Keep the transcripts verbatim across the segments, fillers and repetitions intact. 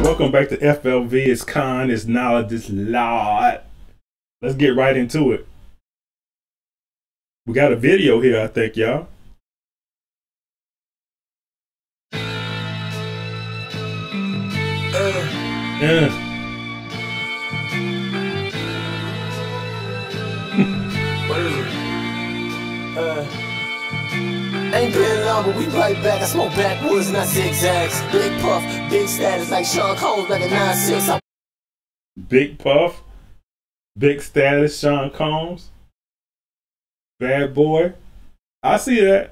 welcome back to F L V. It's Con, it's knowledge, it's lot. Let's get right into it. We got a video here, I think, y'all. Uh, yeah. What is it? Uh, ain't been long, but we right back. I smoke backwoods, not zigzags. Big puff, big status like Sean Combs back in nine six. Big puff, big status, Sean Combs. Bad boy. I see that.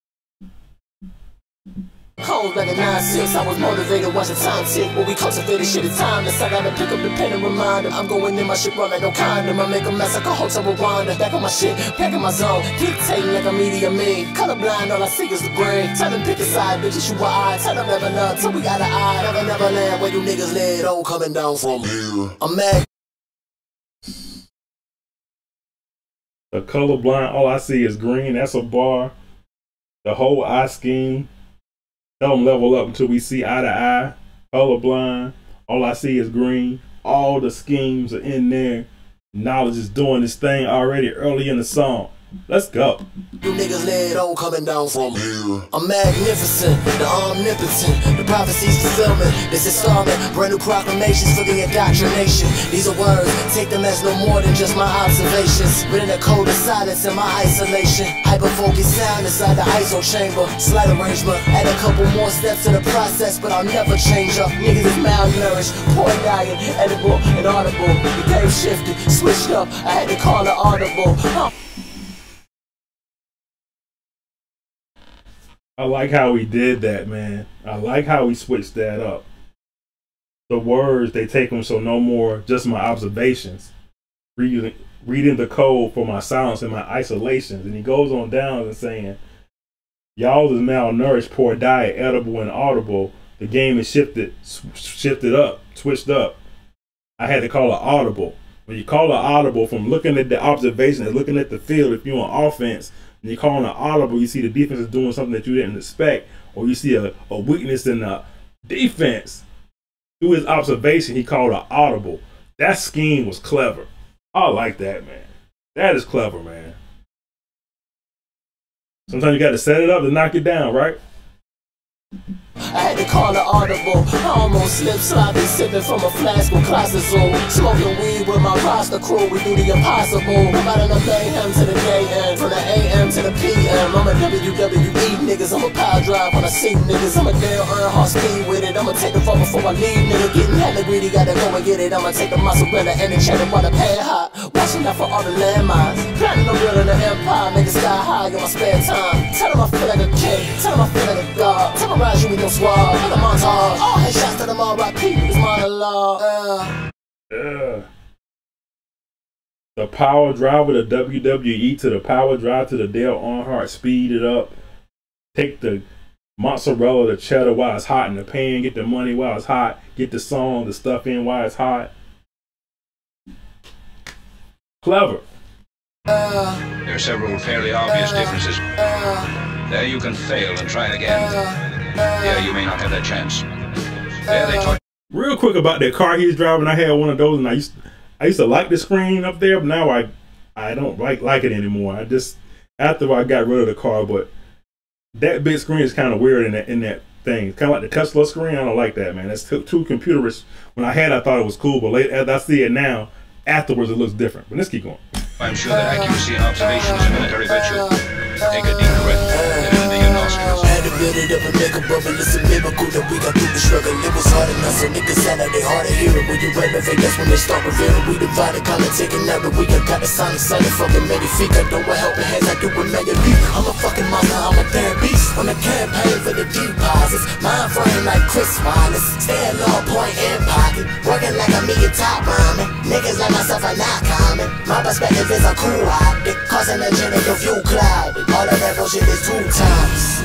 Cold back in nine six, I was motivated, watching time tick. When we cultivated shit is timeless. I gotta pick up the pen and remind them. I'm going in my shit run like no condom. I make a mess like a hotel Rwanda. Back on my shit, back in my zone. Dictating like a media me. Colorblind, all I see is the brain. Tell them pick a side, bitches, you were eye. Tell them never love, till we got an eye. Never, never land, where you niggas live. Don't coming down from here. I'm mad. The colorblind, all I see is green. That's a bar. The whole eye scheme. Tell them level up until we see eye to eye. Colorblind. All I see is green. All the schemes are in there. Knowledge is doing this thing already early in the song. Let's go. You niggas led on coming down from here. I'm magnificent, the omnipotent, the prophecies fulfillment. This installment, brand new proclamations for the indoctrination. These are words, take them as no more than just my observations. Written a code of silence in my isolation. Hyper-focused sound inside the I S O chamber. Slight arrangement, add a couple more steps to the process, but I'll never change up. Niggas is malnourished, poor diet, edible and audible. The game shifted, switched up, I had to call it audible. Huh. I like how he did that, man. I like how he switched that up. The words, they take them so no more just my observations. Reading, reading the code for my silence and my isolations. And he goes on down and saying, y'all is malnourished, poor diet, edible and audible. The game is shifted, shifted up, switched up. I had to call it audible. When you call it audible, from looking at the observation and looking at the field, if you're on offense, and you're calling it audible, you see the defense is doing something that you didn't expect, or you see a, a weakness in the defense. Through his observation, he called it audible. That scheme was clever. I like that, man. That is clever, man. Sometimes you got to set it up to knock it down, right? I had to call it audible. I almost slipped, sloppy, sipping from a flask with Clostazool. Smoking weed with my roster crew, we do the impossible. Riding the mayhem to the day end, from the A M to the P M. I'm a W W E niggas, I'm a power drive when I see niggas. I'm a Dale Earnhardt speed with it. I'ma take the fall before I leave, nigga. Getting hella greedy, gotta go and get it. I'ma take the mozzarella and the cheddar while the pad hot. Watching out for all the landmines. Planning the real in the empire, make it sky high in my spare time. Tell them I feel like a king, tell them I feel like a god. Terrorize you with no swag. In the montage, all headshots to them all, R I P this monologue. Uh. Yeah. The power drive with the W W E to the power drive to the Dale Earnhardt, speed it up. Take the mozzarella, the cheddar while it's hot in the pan. Get the money while it's hot. Get the song, the stuff in while it's hot. Clever. Uh. There are several fairly obvious differences. Uh. There you can fail and try again. Uh. Yeah, you may not have that chance. There they taught. Real quick about that car he's driving, I had one of those, and I used I used to like the screen up there, but now I I don't like like it anymore. I just after I got rid of the car, but that big screen is kind of weird in that in that thing. Kind of like the Tesla screen. I don't like that, man. That's too, too computerish. When I had, it, I thought it was cool, but late, as I see it now, afterwards it looks different. But let's keep going. I'm sure that accuracy and observation is a military virtue. Take a deep breath. Let it into your nostrils. Build it up and make a bubble, it's a miracle that we got through the struggle. It was hard enough, so niggas sound like they hard to hear it. When you renovate, that's when they start revealing. We divided, kinda taking out, but we got got the sonic side of fucking magnifique. I do what helping hands, I do with Mega B. I'm a fucking monster, I'm a damn beast. On the campaign for the deposits, mind frame like Chris Wallace. Stay at low point in pocket, working like a million top ramen. Niggas like myself are not common. My perspective is a cool optic, causing a genital view cloud. All of that bullshit is two times.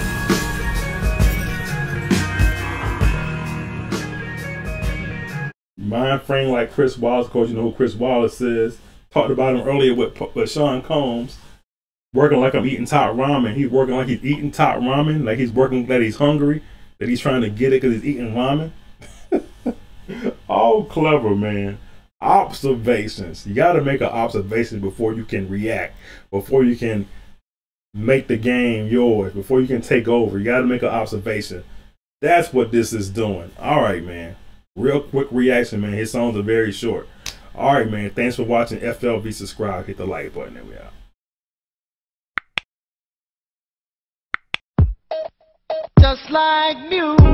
Mind frame like Chris Wallace. Of course, you know who Chris Wallace is. Talked about him earlier with, with Sean Combs. Working like I'm eating top ramen. He's working like he's eating top ramen. Like he's working that he's hungry. That he's trying to get it because he's eating ramen. All clever, man. Observations. You got to make an observation before you can react, before you can make the game yours, before you can take over. You got to make an observation. That's what this is doing. All right, man. Real quick reaction, man. His songs are very short. All right, man. Thanks for watching. F L V, subscribe. Hit the like button. There we are. Just like music.